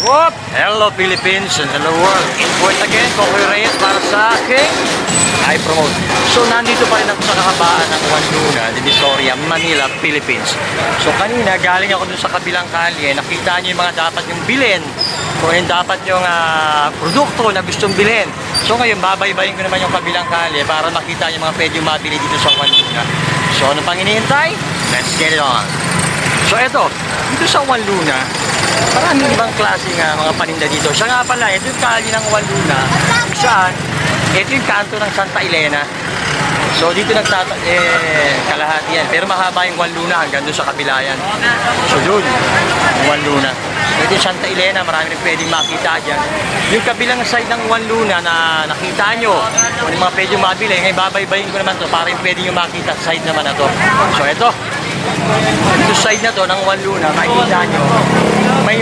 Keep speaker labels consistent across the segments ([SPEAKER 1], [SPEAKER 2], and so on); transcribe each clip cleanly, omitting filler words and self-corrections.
[SPEAKER 1] Whoop! Hello Philippines and hello world. Import again, Kokoy Reyes para sa aking I-promote. So nandito pa rin ako sa kahabaan ng Juan Luna, Divisoria, Manila, Philippines. So kanina galing ako dun sa kabilang kalye, nakita nyo yung mga dapat yung bilhin. Kung yung dapat yung produkto na gustong bilhin. So ngayon babaybayin ko naman yung kabilang kalye para makita nyo yung mga pwede mabili dito sa Juan Luna. So ano pang hinihintay? Let's get it on! So eto, dito sa Juan Luna, maraming ibang klaseng mga paninda dito. Siya nga pala, ito yung kalye ng Juan Luna, kung saan, ito yung kanto ng Santa Elena. So dito kalahati yan. Pero mahaba yung Juan Luna hanggang doon sa kabila yan. So doon, Juan Luna. Ito yung Santa Elena, marami rin pwedeng makita dyan. Yung kabilang side ng Juan Luna na nakita nyo, kung yung mga pwedeng mabili, ngayon babaybayin ko naman to para yung pwedeng yung makita sa side naman na to. So ito, dito side na to ng Juan Luna, makikita nyo, may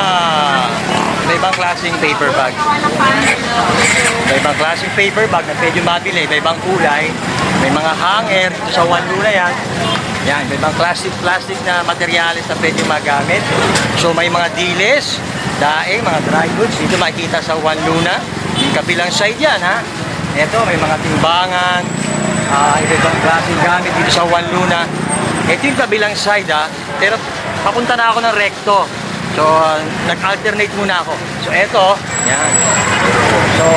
[SPEAKER 1] ibang klaseng paper bag. May ibang klaseng paper bag na pwede mabili, may ibang kulay, may mga hanger dito sa Juan Luna yan. Yan, may ibang plastic na materyales na pwede magamit. So may mga diles, daing, mga dry goods, dito makikita sa Juan Luna. Yung kabilang side yan ha. Ito, may mga timbangan, ibang klaseng gamit dito sa Juan Luna. Ito yung kabilang side ha, pero papunta na ako ng recto. So, nag-alternate muna ako. So, eto, yan. So,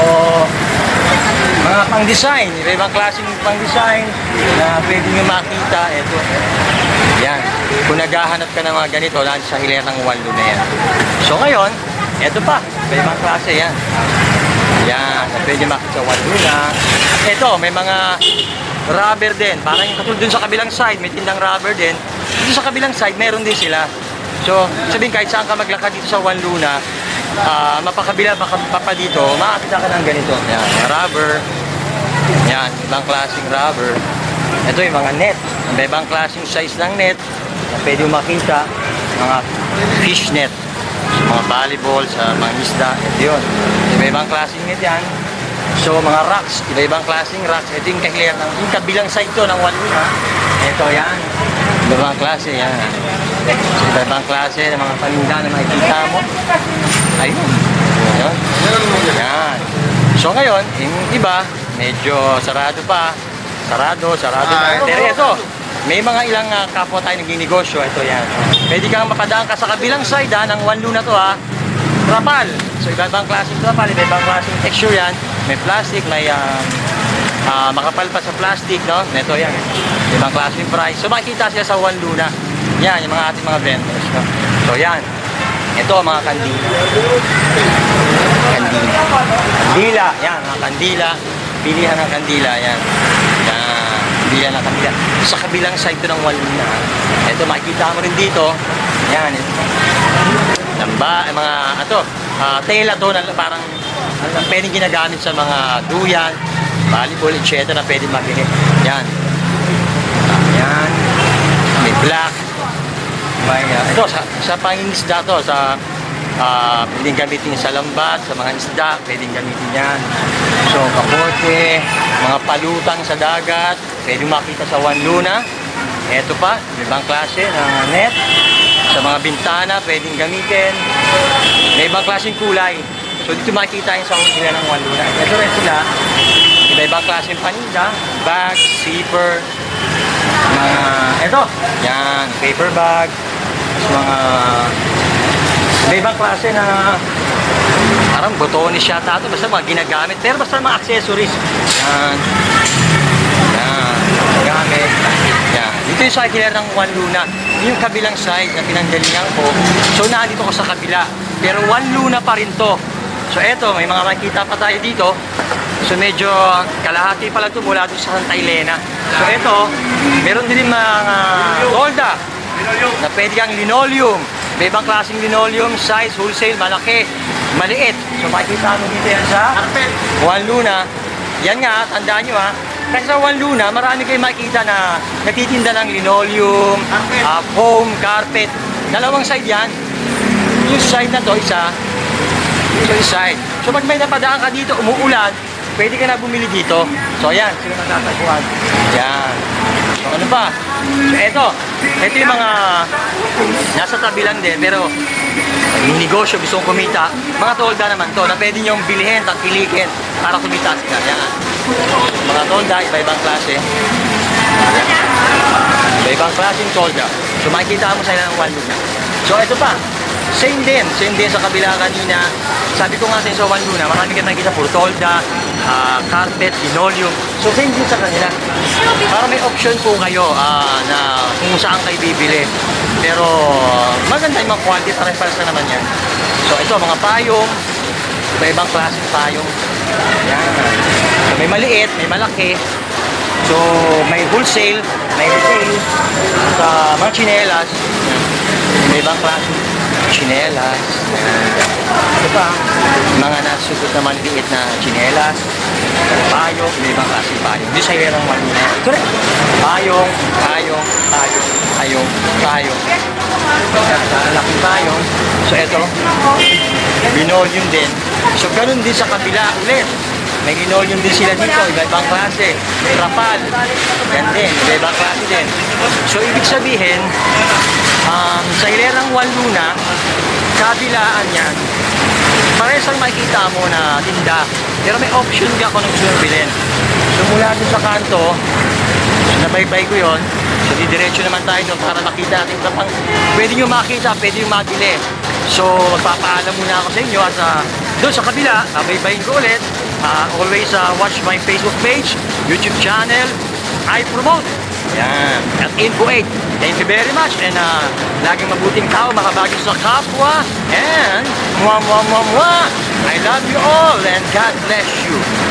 [SPEAKER 1] mga pang-design, ibang klaseng pang-design na pwede nyo makita. Eto, yan. Kung naghahanap ka ng mga ganito, lang sa hilera ng Juan Luna yan. So, ngayon, eto pa, ibang klase yan. Yan, na pwede makita sa Juan Luna. Eto, may mga rubber din. Parang yung katulad dun sa kabilang side, may tindang rubber din. Dito sa kabilang side, meron din sila. So, sabihin kahit saan ka maglakad dito sa Juan Luna, mapakabila, mapapa dito, makakita ka ng ganito. Yan, rubber. Yan, ibang klaseng rubber. Ito yung mga net. May ibang klaseng size ng net na pwede makita. Mga fish net. Mga volleyball, sa mga isda. Ito yun. May ibang klaseng net yan. So, mga racks. Iba-ibang klaseng racks. Ito yung kahilera ng yung kabilang side to ng Juan Luna. Ito yan. Iba-ibang klase yan. So, iba-ibang klase ng mga paninda na makikita mo. Ayun. Ayun. Yan. So, ngayon, yung iba, medyo sarado pa. Sarado na. Pero ito, may mga ilang kapwa tayo naging negosyo. Ito yan. Pwede kang mapadaan ka sa kabilang side ng Juan Luna to ha. Trapal. So, iba-ibang klaseng trapal. Iba-ibang klaseng texture yan. May plastic, may makapal pa sa plastic, no? Ito yan. Ibang klaseng price. So, makikita sila sa Juan Luna. Yan, yung mga ating mga vendors, no? So, yan. Ito, mga kandila. Kandila. Yan, mga kandila. Pilihan ng kandila, yan. Yan. Pilihan ng kandila. Sa kabilang side to ng Juan Luna. Ito, makikita mo rin dito. Yan. Lamba, mga, tela to, na parang pwedeng ginagamit sa mga duyan, volleyball, etc. na pwedeng mabili. Yan. Yan. May black. May, ito, sa pangingisda to, sa pwedeng gamitin sa lambat, sa mga isda, pwedeng gamitin yan. So, kapote, mga palutang sa dagat, pwedeng makita sa Juan Luna. Ito pa, ibang klase ng net. Sa mga bintana, pwedeng gamitin. May ibang klaseng kulay. So dito makikita yung sa sila ng Juan Luna. Ito rin sila, iba-ibang klaseng paninda, bag, zipper, mga, ito, yan, paper bag, mga, iba-ibang klase na, parang botones yata ito, basta mga ginagamit, pero basta mga accessories. Yan, gamit, yan. Dito yung sa hilera ng Juan Luna, yung kabilang side na pinanggalingan ko, so nandito ko sa kabila, pero Juan Luna pa rin to. So eto, may mga makikita pa tayo dito. So medyo kalahati pala ito mula doon sa Santa Elena. So eto, meron din mga tolda na pwede kang linoleum. May ibang klaseng linoleum, size, wholesale, malaki, maliit. So makikita mo dito yan sa Juan Luna. Yan nga, tandaan nyo ha. Kasi sa Juan Luna, marami kayo makikita na nagtitinda ng linoleum, foam, carpet. Dalawang side yan. Yung side na to, isa. Ito yung side. So pag may napadaan ka dito, umuulan, pwede ka na bumili dito. So ayan, sila natatagpuan. Yan. So ano pa? So ito yung mga nasa tabi lang din, pero Yung negosyo, gusto kong kumita. Mga tolda naman to na pwede nyong bilhin at pilikin para kumita sila. Yan. Mga tolda, iba-ibang klase. Iba-ibang klaseng tolda. So makikita mo sa ilang one luna. So ito pa, same din sa kabila kanina. Sabi ko nga sa inyo sa one luna, marami kayo nakikita puro tolda, carpet, linoleum. So same din sa kanila. Para may option po kayo na kung saan kayo bibili. Pero maganda yung mga quality, pares-pares na naman yan. So ito, mga payong, iba-ibang klaseng payong. Yan. So may maliit, may malaki. So may wholesale, may retail. Sa mga chinelas, may ibang klaseng chinelas. Ito pa, mga nasugot na maliliit na chinelas. Payong, may ibang klaseng payong. Hindi sa hirang malina. Ito rin. Payong. Laking payong. So ito, linoleum din. So ganun din sa kabila ulit. May linoleum din sila dito, iba-ibang klase. May rapal. Yan din, iba-ibang klase din. So ibig sabihin, sa hilerang one luna, kabilaan yan, parehas ang makikita mo na tinda. Pero may option ka kung ano gusto mong bilhin. So mula dun sa kanto, so nabaybay ko yun. So didiretso naman tayo doon para makita natin kapag pwede nyo makita, pwede nyo mabili. So magpapaalam muna ako sa inyo at doon sa kabila, nabaybayin ko ulit. Always watch my Facebook page, YouTube channel, I promote. Yan. At Info 8. Thank you very much. And laging mabuting tao, makabagay sa kapwa. And I love you all and God bless you.